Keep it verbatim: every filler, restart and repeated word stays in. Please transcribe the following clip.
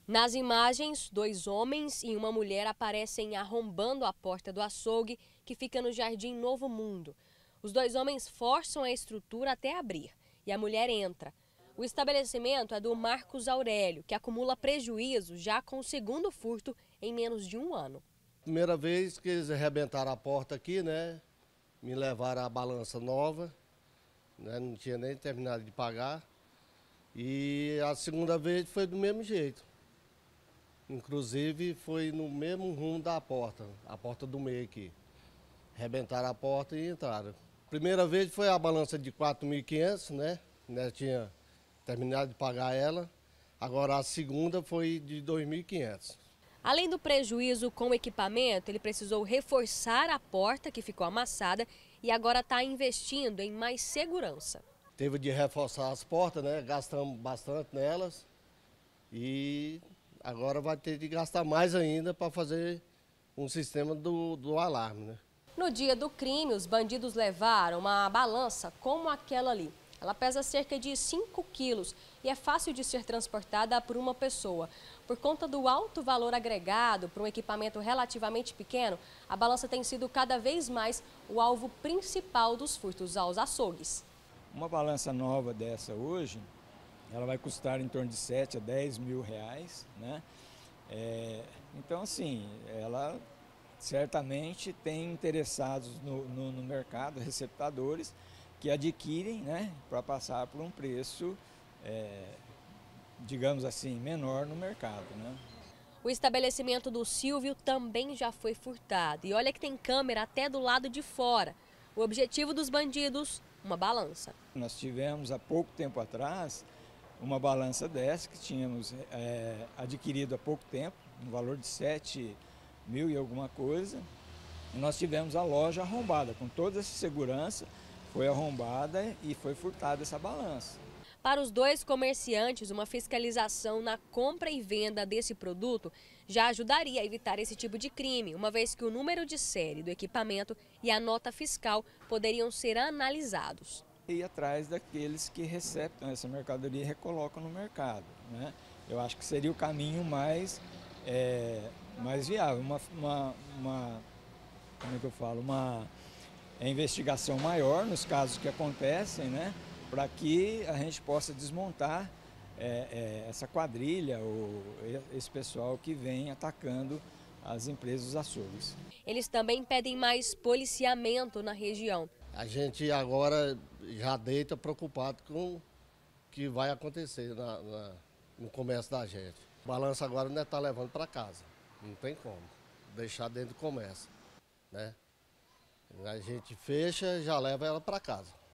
Nas imagens, dois homens e uma mulher aparecem arrombando a porta do açougue que fica no Jardim Novo Mundo. Os dois homens forçam a estrutura até abrir e a mulher entra. O estabelecimento é do Marcos Aurélio, que acumula prejuízo já com o segundo furto em menos de um ano. Primeira vez que eles arrebentaram a porta aqui, né? Me levaram a balança nova, né? Não tinha nem terminado de pagar. E a segunda vez foi do mesmo jeito. Inclusive foi no mesmo rumo da porta, a porta do meio aqui. Arrebentaram a porta e entraram. Primeira vez foi a balança de quatro mil e quinhentos, né? né? Tinha terminado de pagar ela. Agora a segunda foi de dois mil e quinhentos. Além do prejuízo com o equipamento, ele precisou reforçar a porta que ficou amassada e agora está investindo em mais segurança. Teve de reforçar as portas, né? Gastamos bastante nelas e agora vai ter de gastar mais ainda para fazer um sistema do, do alarme, né? No dia do crime, os bandidos levaram uma balança como aquela ali. Ela pesa cerca de cinco quilos e é fácil de ser transportada por uma pessoa. Por conta do alto valor agregado para um equipamento relativamente pequeno, a balança tem sido cada vez mais o alvo principal dos furtos aos açougues. Uma balança nova dessa hoje, ela vai custar em torno de sete a dez mil reais, né? É, então, assim, ela certamente tem interessados no, no, no mercado, receptadores, que adquirem, né, para passar por um preço, é, digamos assim, menor no mercado, né? O estabelecimento do Silvio também já foi furtado. E olha que tem câmera até do lado de fora. O objetivo dos bandidos, uma balança. Nós tivemos há pouco tempo atrás uma balança dessa que tínhamos é, adquirido há pouco tempo, no valor de sete mil e alguma coisa. E nós tivemos a loja arrombada, com toda essa segurança, foi arrombada e foi furtada essa balança. Para os dois comerciantes, uma fiscalização na compra e venda desse produto já ajudaria a evitar esse tipo de crime, uma vez que o número de série do equipamento e a nota fiscal poderiam ser analisados. E ir atrás daqueles que receptam essa mercadoria e recolocam no mercado, né? Eu acho que seria o caminho mais, é, mais viável, uma, uma, uma, como é que eu falo, uma investigação maior nos casos que acontecem, né? Para que a gente possa desmontar é, é, essa quadrilha ou esse pessoal que vem atacando as empresas dos açougues. Eles também pedem mais policiamento na região. A gente agora já deita preocupado com o que vai acontecer na, na, no comércio da gente. O balanço agora não está levando para casa, não tem como deixar dentro do comércio, né? A gente fecha e já leva ela para casa.